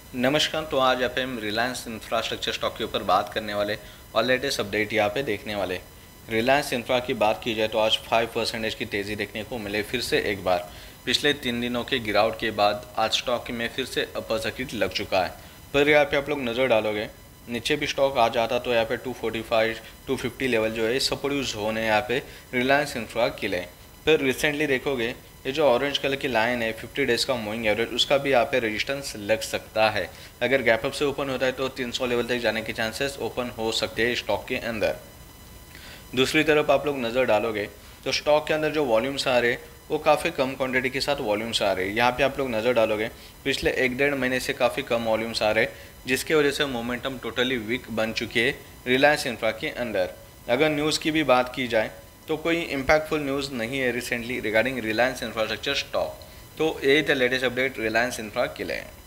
नमस्कार। तो आज यहाँ पे हम रिलायंस इंफ्रास्ट्रक्चर स्टॉक के ऊपर बात करने वाले और लेटेस्ट अपडेट यहाँ पे देखने वाले। रिलायंस इंफ्रा की बात की जाए तो आज 5% की तेज़ी देखने को मिले फिर से एक बार। पिछले 3 दिनों के गिरावट के बाद आज स्टॉक में फिर से अपर सर्किट लग चुका है। पर यहाँ पे आप लोग नज़र डालोगे, नीचे भी स्टॉक आ जाता तो यहाँ पे 245 250 लेवल जो है सपोर्टिव जोन है यहाँ पे रिलायंस इंफ्रा के लिए। पर रिसेंटली देखोगे, ये जो ऑरेंज कलर की लाइन है 50 डेज़ का मूविंग एवरेज, उसका भी यहाँ पे रेजिस्टेंस लग सकता है। अगर गैप अप से ओपन होता है तो 300 लेवल तक जाने के चांसेस ओपन हो सकते हैं स्टॉक के अंदर। दूसरी तरफ आप लोग नज़र डालोगे तो स्टॉक के अंदर जो वॉल्यूम्स आ रहे वो काफ़ी कम क्वांटिटी के साथ वॉल्यूम्स आ रहे हैं। यहाँ पे आप लोग नज़र डालोगे, पिछले 1-1.5 महीने से काफ़ी कम वॉल्यूम्स आ रहे, जिसके वजह से मोमेंटम टोटली वीक बन चुकी है रिलायंस इंफ्रा के अंदर। अगर न्यूज़ की भी बात की जाए तो कोई इम्पैक्टफुल न्यूज़ नहीं है recently regarding Reliance Infrastructure stock. तो यही था लेटेस्ट अपडेट रिलायंस इंफ्रा के लिए।